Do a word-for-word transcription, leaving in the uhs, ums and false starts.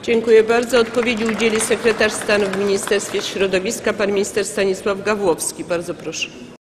Dziękuję bardzo. Odpowiedzi udzieli sekretarz stanu w Ministerstwie Środowiska pan minister Stanisław Gawłowski. Bardzo proszę.